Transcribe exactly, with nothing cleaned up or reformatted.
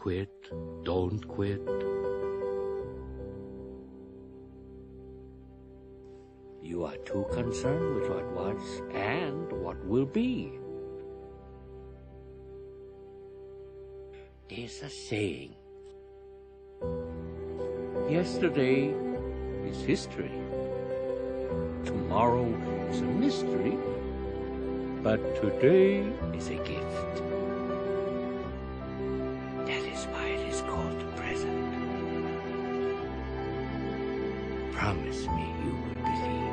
quit, don't quit. You are too concerned with what was and what will be. There's a saying. Yesterday is history. Tomorrow is a mystery. But today is a gift. That is why it is called the present. Promise me you will believe.